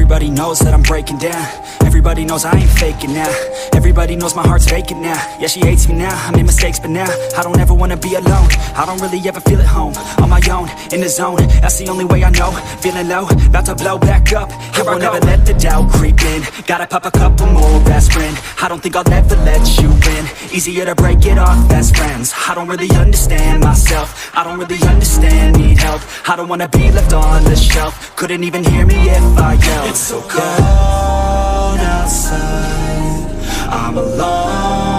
Everybody knows that I'm breaking down. Everybody knows I ain't faking now. Everybody knows my heart's vacant now. Yeah, she hates me now, I made mistakes but now I don't ever wanna be alone. I don't really ever feel at home. On my own, in the zone, that's the only way I know. Feeling low, about to blow back up. Here I won't ever let the doubt creep in. Gotta pop a couple more aspirin. I don't think I'll ever let you in. Easier to break it off best friends. I don't really understand myself. I don't really understand, need help. I don't wanna be left on the shelf. Couldn't even hear me if I yelled. It's so cold outside, I'm alone